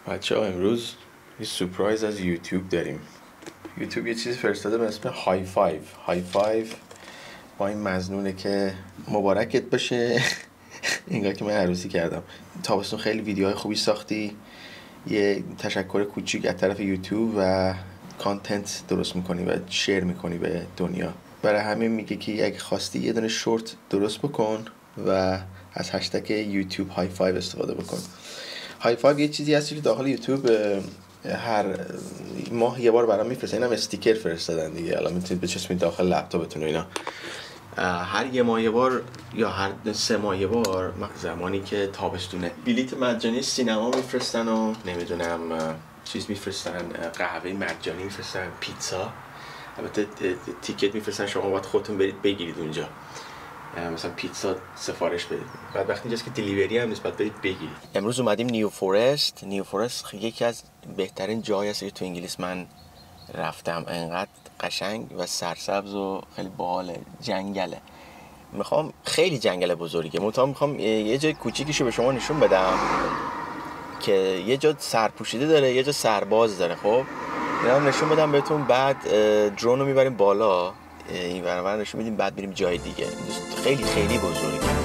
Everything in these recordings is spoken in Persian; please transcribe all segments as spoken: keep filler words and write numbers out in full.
بچه ها امروز یه سورپرایز از یوتیوب داریم. یوتیوب یه چیزی فرستاده به اسم های فایو. های فایو با این مضمونه که مبارکت باشه. اینگاه که من عروسی کردم. تابستون خیلی ویدیوهای خوبی ساختی، یه تشکر کوچیک از طرف یوتیوب و کانتنت درست میکنی و شیر میکنی به دنیا. برای همین میگه که اگه خواستی یه دونه شورت درست بکن و از هشتگ یوتیوب های فایو استفاده بکن. های فایو یه چیزی هستی که داخل یوتیوب هر ماه یه بار برام میفرسته. اینم استیکر فرستادن دیگه، الان میتونید بچسبید داخل لپتاپتون و اینا. هر یه ماه یه بار یا هر سه ماه یه بار زمانی که تابستونه بلیت مجانی سینما میفرستن و نمیدونم چیز میفرستن، قهوه مجانی میفرستن، پیتزا، البته تیکت میفرستن، شما باید خودتون برید بگیرید اونجا، مثلا پیتزا سفارش بدید. بعد وقتی اینجاست که دیلیوری هم نیست، باید برید بگیرید. امروز اومدیم نیو فورست. نیو فورست یکی از بهترین جایی هست که تو انگلیس من رفتم. انقدر قشنگ و سرسبز و خیلی باحاله. جنگله، میخوام خیلی جنگل بزرگه. منتها میخوام یه جای کوچیکیشو به شما نشون بدم که یه جا سرپوشیده داره، یه جا سرباز داره. خب اینا هم نشون بدم بهتون. بعد درون رو میبریم بالا، این ور نشون میدیم، بعد میریم جای دیگه. خیلی خیلی بزرگه.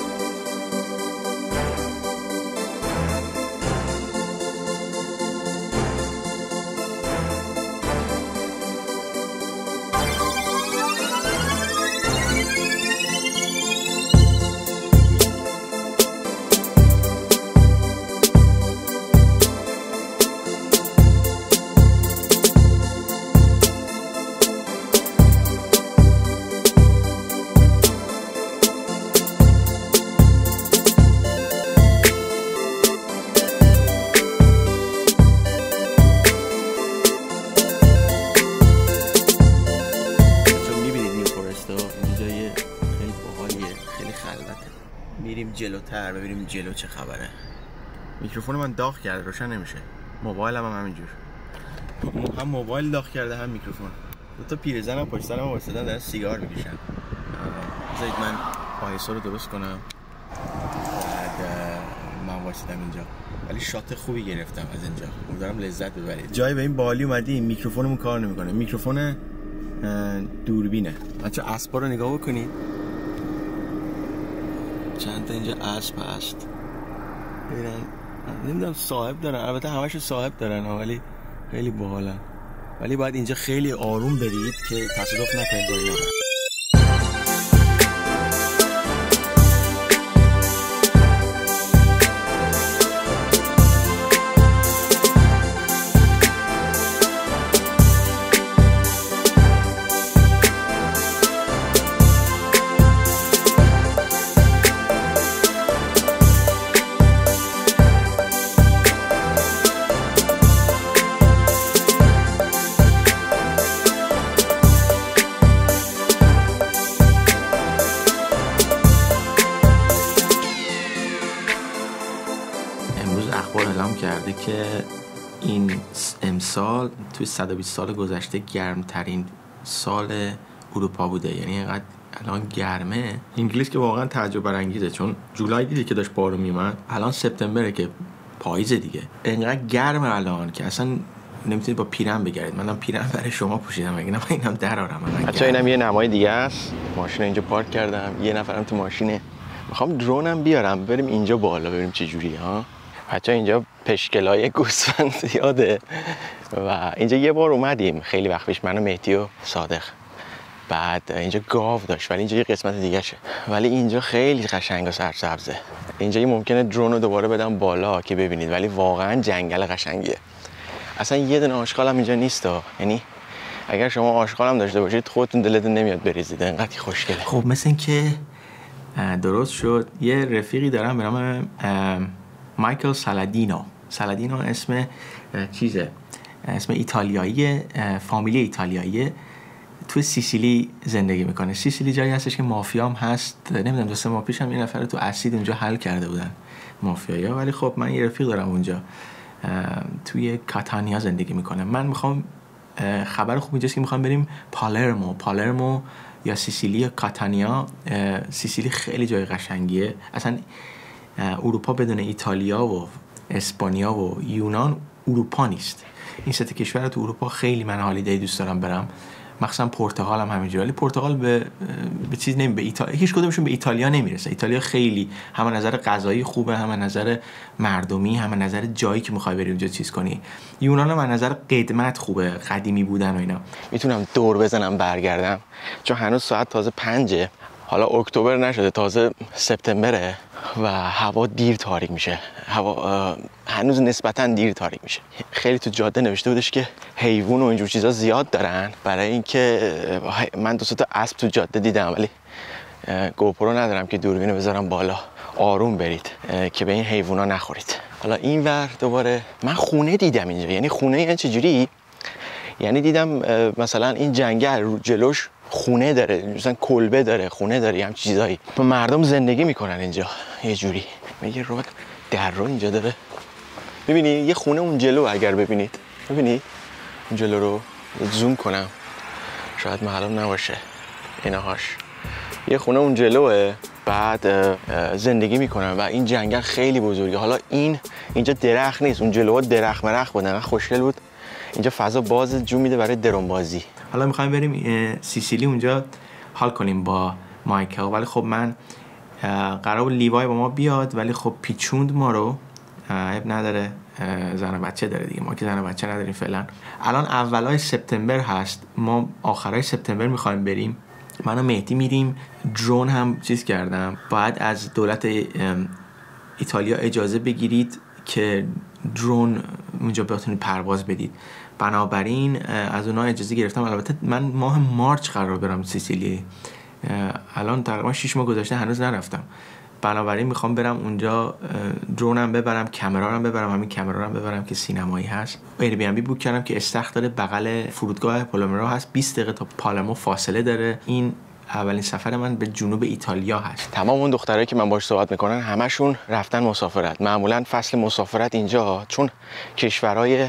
میریم جلوتر ببینیم جلو چه خبره. میکروفون من داغ کرده، روشن نمیشه. موبایلم هم همینجور، هم موبایل داغ کرده هم میکروفون. دو تا پیرزنم پشت سرم وایسادن دارن سیگار میکشن. بذارید من آیسو رو درست کنم. بعد من وایسادم اینجا، ولی شات خوبی گرفتم از اینجا. امیدوارم لذت ببرید. جای به این بالی اومدیم، میکروفونمون کار نمیکنه. میکروفون دوربینه. بچا اسبا رو نگاه بکنید. چند تا اینجا اسب هست. ببینن، نمیدونم صاحب دارن، البته همشون صاحب دارن ولی خیلی باحالن. ولی باید اینجا خیلی آروم برید که تصادف نکنید با اینا. اخبار اعلام کرده که این امسال توی صد و بیست سال گذشته گرمترین سال اروپا بوده. یعنی اینقدر الان گرمه. انگلیس که واقعا تعجب برانگیزه، چون جولای دیدی که داشت بارون میومد، الان سپتامبره که پاییزه دیگه. اینقدر گرمه الان که اصلا نمیتونید با پیرن بگردید. منم پیرن برای شما پوشیدم، اگه نه اینم درارم. بچه‌ها اینم یه نمای دیگه است. ماشین اینجا پارک کردم، یه نفرم تو ماشینه. میخوام درونم بیارم بریم اینجا بالا ببینیم چه جوریه ها. بچه‌ها اینجا پشکلای گوسفند زیاده و اینجا یه بار اومدیم خیلی وقت پیش، من و مهدی و صادق. بعد اینجا گاو داشت، ولی اینجا یه قسمت دیگه شه. ولی اینجا خیلی قشنگ و سرسبزه. اینجا یه ممکنه درون رو دوباره بدم بالا که ببینید، ولی واقعا جنگل قشنگیه. اصلا یه دونه آشغال هم اینجا نیست. یعنی اگر شما آشغال هم داشته باشید خودتون دلتون نمیاد بریزید، انقدر خوشگله. خب مثل این که درست شد. یه رفیقی دارم به نام مایکل سالادینو. سالادینو اسم چیزه، اسم ایتالیایی، فامیلی ایتالیایی. تو سیسیلی زندگی میکنه. سیسیلی جایی هستش که مافیا هم هست. نمیدونم دو سه ماه پیش هم یه نفر تو اسید اونجا حل کرده بودن مافیایا. ولی خب من یه رفیق دارم اونجا توی کاتانیا زندگی میکنه. من میخوام خبر خوب اینجاست که میخوام بریم پالرمو. پالرمو یا سیسیلی یا کاتانیا. سیسیلی خیلی جای قشنگیه. اصلا اروپا بدون ایتالیا و اسپانیا و یونان اروپا نیست. این سه تا کشور تو اروپا خیلی من هالیدی دوست دارم برم، مخصوصا پرتغال هم همینجوری. ولی پرتغال به به چیز نمی به ایتالیا، هیچ کدومشون به ایتالیا نمیرسه. ایتالیا خیلی هم نظر غذایی خوبه، هم نظر مردمی، هم نظر جایی که میخوای بری اونجا چیز کنی. یونان هم نظر قدمت خوبه، قدیمی بودن و اینا. میتونم دور بزنم برگردم، چون هنوز ساعت تازه پنجه، حالا اکتبر نشده، تازه سپتامبره و هوا دیر تاریک میشه. هوا هنوز نسبتاً دیر تاریک میشه. خیلی تو جاده نوشته بودش که حیوان و اینجور چیزا زیاد دارن، برای اینکه من دو تا اسب تو جاده دیدم، ولی گوپرو ندارم که دوربینو بذارم بالا. آروم برید که به این حیونا نخورید. حالا اینور دوباره من خونه دیدم اینجا. یعنی خونه یعنی چجوری؟ یعنی دیدم مثلا این جنگل جلوش خونه داره، مثلا کلبه داره، خونه داره، هم چیزایی. مردم زندگی میکنن اینجا یه جوری. میگه رو در رو اینجا داره. ببینی یه خونه اون جلو، اگر ببینید، ببینید اون جلو رو زوم کنم شاید معلوم نباشه اینهاش. یه خونه اون جلوه، بعد زندگی میکنن و این جنگل خیلی بزرگه. حالا این اینجا درخت نیست، اون جلوها درخت مرخ بودن، خوشگل بود. اینجا فضا باز جو میده برای درون بازی. حالا میخوایم بریم سیسیلی اونجا حال کنیم با مایکل، ولی خب من قرار بود لیوای با ما بیاد، ولی خب پیچوند ما رو. عیب نداره، زن و بچه داره دیگه، ما که زن و بچه نداریم فعلا. الان اولای سپتامبر هست، ما آخرای سپتامبر میخوایم بریم. من و مهدی میریم. درون هم چیز کردم، باید از دولت ایتالیا اجازه بگیرید که درون اونجا بتونید پرواز بدید. بنابراین از اونها اجازه گرفتم. البته من ماه مارچ قرار برم سیسیلی، الان تقریبا شش ماه گذشته هنوز نرفتم. بنابراین میخوام برم اونجا، درونم ببرم، کامرارم ببرم، همین کامرارم ببرم که سینمایی هست. ایر بی ام بی بوک کردم که استخر داره، بغل فرودگاه پالمرا هست، بیست دقیقه تا پالمو فاصله داره. این اولین سفر من به جنوب ایتالیا هست. تمام اون دخترایی که من باهاش صحبت میکنن همشون رفتن مسافرت. معمولا فصل مسافرت اینجا، چون کشورهای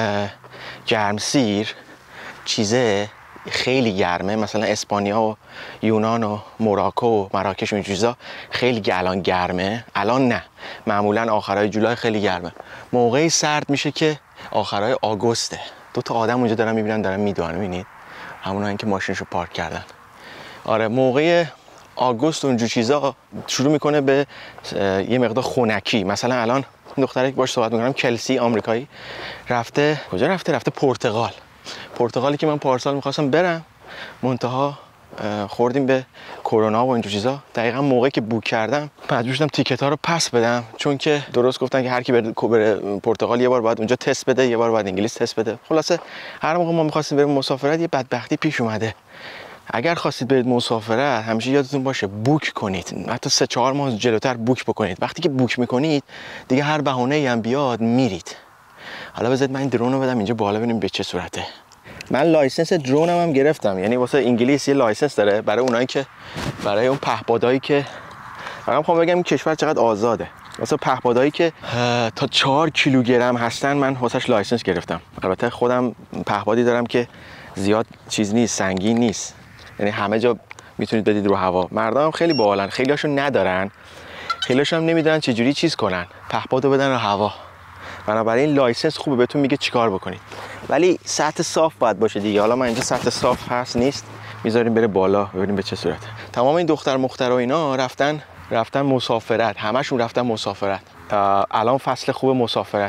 گرمسیر چیزه خیلی گرمه، مثلا اسپانیا و یونان و موراکو و مراکش و این چیزا خیلی الان گرمه. الان نه، معمولا آخرای جولای خیلی گرمه. موقعی سرد میشه که آخرای آگوسته. دو تا آدم اونجا دارن میبینن، دارن میدوئن، میبینید همونایی که ماشینشو پارک کردن. آره موقع آگوست و اونجور چیزا شروع میکنه به یه مقدار خنکی. مثلا الان دختری که باهاش صحبت میکنم، کلسی، آمریکایی، رفته کجا رفته؟ رفته پرتغال. پرتغالی که من پارسال میخواستم برم، منتها خوردیم به کرونا و اینجور چیزا. دقیقا موقعی که بوک کردم مجبور شدم تیکت ها رو پس بدم، چون که درست گفتن که هر کی بره پرتغال یه بار باید اونجا تست بده، یه بار باید انگلیس تست بده. خلاصه هر موقع ما میخواستیم بریم مسافرت یه بدبختی پیش اومده. اگر خواستید برید مسافرت همیشه یادتون باشه بوک کنید، حتی سه چهار ماه جلوتر بوک بکنید. وقتی که بوک میکنید دیگه هر بهونه‌ای هم بیاد میرید. حالا بذارید من این درون رو بدم اینجا بالا ببینیم به چه صورته. من لایسنس درونم هم گرفتم، یعنی واسه انگلیس یه لایسنس داره برای اونایی که برای اون پهپادایی که من میخوام بگم این کشور چقدر آزاده. واسه پهپادایی که تا چهار کیلوگرم هستن من واسش لایسنس گرفتم. البته خودم پهپادی دارم که زیاد چیز نیست، سنگین نیست، یعنی همه جا میتونید بدید رو هوا. مردم خیلی باحالن، خیلیاشون ندارن، خیلیاشون هم نمیدونن چه جوری چیز کنن، پهپادو بدن رو هوا. بنابراین لایسنس خوبه، بهتون میگه چیکار بکنید، ولی سطح صاف باید باشه دیگه. حالا من اینجا سطح صاف هست نیست، میذاریم بره بالا ببینیم به چه صورته. تمام این دختر مختر و اینا رفتن رفتن مسافرت، همشون رفتن مسافرت. الان فصل خوب مسافرت.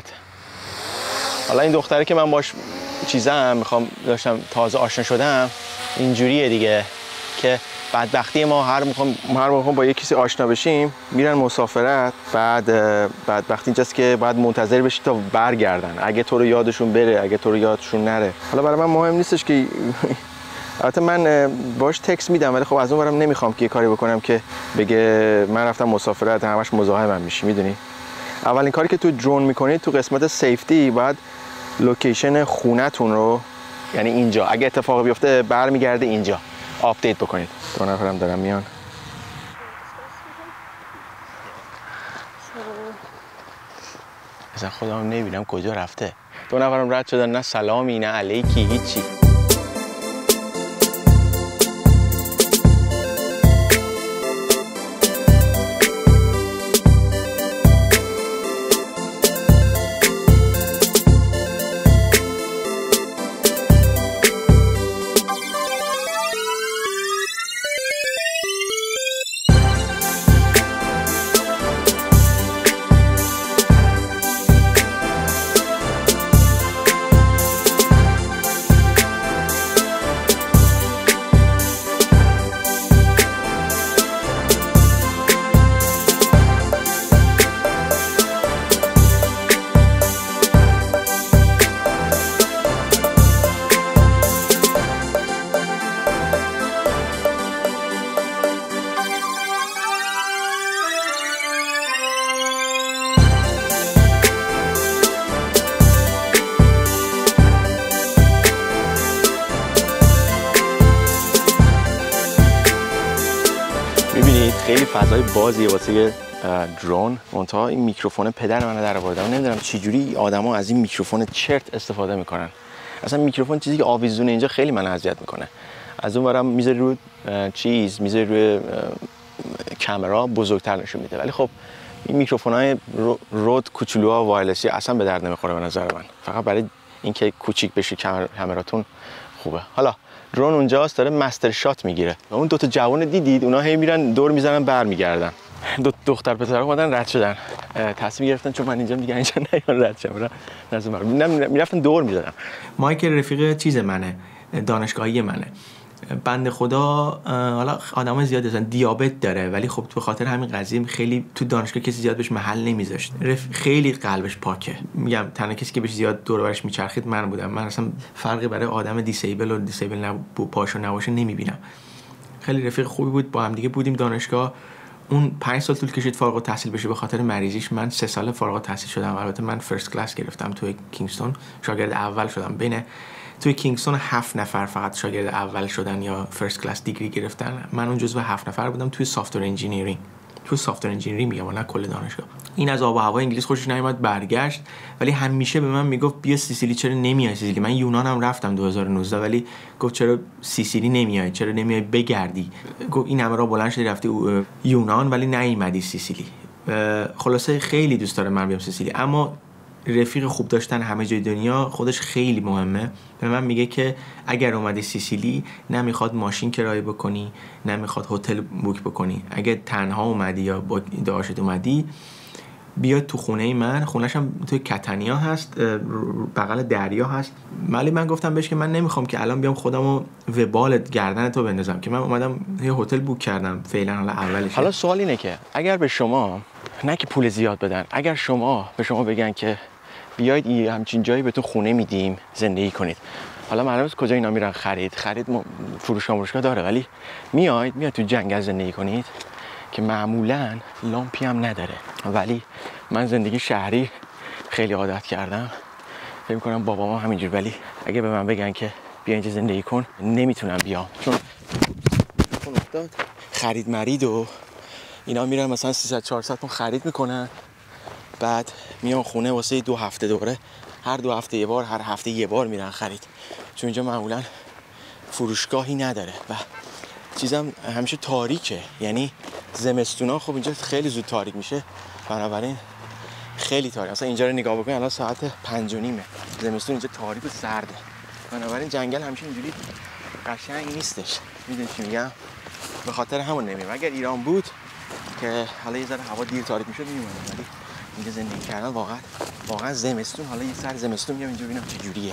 حالا این دختری که من باش چیزام میخوام داشتم تازه آشنا شدم، اینجوریه دیگه که بدبختی ما هر موقع هر موقع با یک کسی آشنا بشیم میرن مسافرت، بعد بدبختی اینجاست که باید منتظر بشی تا برگردن، اگه تو رو یادشون بره، اگه تو رو یادشون نره. حالا برای من مهم نیستش که البته من باش تکست میدم، ولی خب از اون برم نمیخوام که یه کاری بکنم که بگه من رفتم مسافرت همش مزاحمم میشی. میدونی اولین کاری که تو درون میکنید تو قسمت سیفتی باید لوکیشن خونتون رو، یعنی اینجا اگه اتفاقی بیفته برمیگرده اینجا، آپدیت بکنید. دو نفرم دارم میان. اصلا خودم نمیبینم کجا رفته. دو نفرم رد شدن، نه سلامی نه علیکی، هیچی. خیلی فضای بازیه واسه درون. منتها این میکروفون پدر من در آورده. نمیدونم چه جوری آدما از این میکروفون چرت استفاده میکنن. اصلا میکروفون چیزی که آویزونه اینجا خیلی من اذیت میکنه. از اون ورم میذاری روی چیز، میذاری روی کامera بزرگتر نشون میده. ولی خب این میکروفونای رود کوچولوها و وایرلسی اصلا به درد نمیخوره به نظر من. فقط برای اینکه کوچیک بشه کامراتون خوبه. حالا درون اونجاست داره مستر شات میگیره. اون دو تا جوان دیدید اونا هی میرن دور میزنن برمیگردن. دو دختر پسر اومدن رد شدن. تصمیم گرفتن چون من اینجا دیگه اینجا نیان رد شدم. نظم میرفتن دور میزدن. مایکل رفیق چیز منه، دانشگاهی منه. بنده خدا حالا آدمای زیاد هستن، دیابت داره، ولی خب به خاطر همین قضیه خیلی تو دانشگاه کسی زیاد بهش محل نمیذاشت. خیلی قلبش پاکه. میگم تنها کسی که بهش زیاد دور و برش میچرخید من بودم. من اصلا فرقی برای آدم دیسیبل و دیسیبل نبو پاشو نباشه نمیبینم. خیلی رفیق خوبی بود، با هم دیگه بودیم دانشگاه. اون پنج سال طول کشید فارغ التحصیل بشه به خاطر مریضیش. من سه سال فارغ التحصیل شدم. البته من فرست کلاس گرفتم توی کینگستون، شاگرد اول شدم. بین توی کینگستون هفت نفر فقط شاگرد اول شدن یا فرست کلاس دیگری گرفتن. من اون جزو هفت نفر بودم توی سافت‌ور انجینیرینگ. توی سافت‌ور انجینیرینگ میگم، نه کل دانشگاه. این از آب و هوای انگلیس خوشش نمیاد، برگشت. ولی همیشه به من میگفت بیا سیسیلی، چرا نمیای سیسیلی؟ من یونانم رفتم دو هزار و نوزده، ولی گفت چرا سیسیلی نمیای، چرا نمیای بگردی؟ گفت این همه راه بلند شدی رفتی یونان ولی نیومدی سیسیلی. خلاصه خیلی دوست داره من بیام سیسیلی، اما رفیق خوب داشتن همه جای دنیا خودش خیلی مهمه. به من میگه که اگر اومدی سیسیلی نمیخواد ماشین کرایه بکنی، نمیخواد هتل بوک بکنی. اگه تنها اومدی یا با داشت اومدی بیا تو خونه من. خونه‌ش هم توی کتانیا هست، بغل دریا هست. ولی من گفتم بهش که من نمیخوام که الان بیام خودمو وبال گردن تو بندازم، که من اومدم یه هتل بوک کردم فعلا. حالا اولش حالا سوال اینه که اگر به شما نه که پول زیاد بدن، اگر شما به شما بگن که بیاید این همچین جایی بهتون خونه میدیم زندگی کنید، حالا معلومه است کجا اینا میرن خرید خرید فروشگاه فروشگاه داره، ولی میاید میاد تو جنگل زندگی کنید که معمولا لامپی هم نداره. ولی من زندگی شهری خیلی عادت کردم، فکر می‌کنم بابام همینجور. ولی اگه به من بگن که بیا اینجا زندگی کن نمیتونم بیام، چون خون افتاد خرید مرید و اینا میرن مثلا سیصد چهارصد تون خرید میکنن، بعد میان خونه واسه دو هفته دوره، هر دو هفته یه بار، هر هفته یه بار میرن خرید، چون اینجا معمولا فروشگاهی نداره و چیزم همیشه تاریکه. یعنی زمستونا خب اینجا خیلی زود تاریک میشه، بنابراین خیلی تاریک. مثلا اینجا رو نگاه بکنید الان ساعت پنج و نیمه، زمستون اینجا تاریک و سرده، بنابراین جنگل همیشه اینجوری قشنگ نیستش. میدونی چی میگم؟ به خاطر همون نمیرم. اگر ایران بود که حالا یه ذره هوا دیر تاریک میشد میومدم، ولی اینجا زندگی کردن واقعا واقعا زمستون، حالا یه سر زمستون میام اینجا ببینم چه جوریه،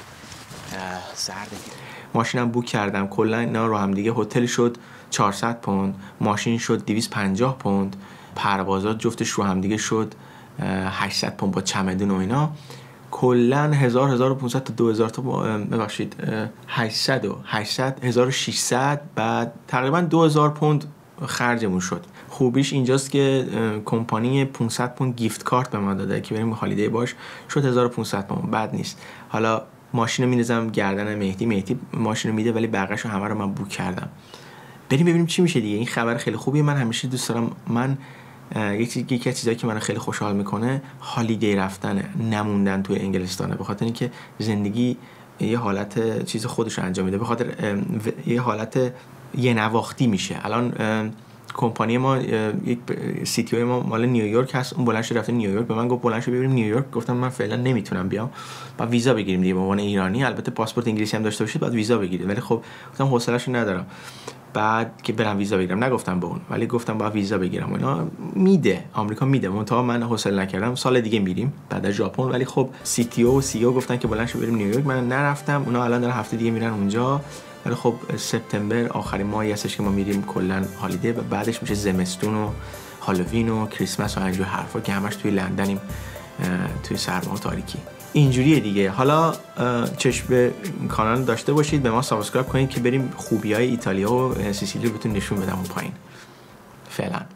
سرده. ماشینم بوک کردم، کلا اینا رو هم دیگه هتل شد چهارصد پوند، ماشین شد دویست و پنجاه پوند، پروازات جفتش رو هم دیگه شد هشتصد پوند با چمدون و اینا. کلا هزار هزار و پانصد تا دو هزار تا ببخشید هشتصد و هشتصد هزار و ششصد، بعد تقریبا دو هزار پوند خرجمون شد. خوبیش اینجاست که کمپانی پانصد پوند گیفت کارت به ما داده که بریم هالیدی باش، شد هزار و پانصد پوند، بد نیست. حالا ماشین رو می‌ریزم گردن مهدی، مهدی ماشین رو میده، ولی بقیه‌شو همه رو من بوک کردم. بریم ببینیم چی میشه دیگه. این خبر خیلی خوبیه. من همیشه دوست دارم، من یکی یکی از چیزایی که منو خیلی خوشحال میکنه هالیدی رفتنه، نموندن توی انگلستانه، به خاطر اینکه زندگی یه حالت چیز خودش رو انجام میده، به خاطر یه حالت یه نواختی میشه. الان کمپانی ما یک سی تی او ما مال نیویورک هست، اون بلند شد رفته نیویورک، به من گفت بلند شو بریم نیویورک. گفتم من فعلا نمیتونم بیام، بعد ویزا بگیریم دیگه به عنوان ایرانی. البته پاسپورت انگلیسی هم داشته باشید بعد ویزا بگیرید، ولی خب گفتم حوصله‌اشو ندارم بعد که برم ویزا بگیرم. نگفتم به اون، ولی گفتم باید ویزا بگیرم. اینا میده، آمریکا میده، منتها من حوصله نکردم. سال دیگه میریم بعد از ژاپن، ولی خب سی تی او و سی او گفتن که بلند شو بریم نیویورک، من نرفتم. اونا الان دارن هفته دیگه میرن اونجا، ولی خب سپتامبر آخرین ماهی هستش که ما میریم کلا هالیدی و بعدش میشه زمستون و هالووین و کریسمس و اینجور حرفا که همش توی لندنیم توی سرما و تاریکی. اینجوریه دیگه. حالا چشم به کانال داشته باشید، به ما سابسکرایب کنید که بریم خوبیای ایتالیا و سیسیلی رو بهتون نشون بدم اون پایین. فعلا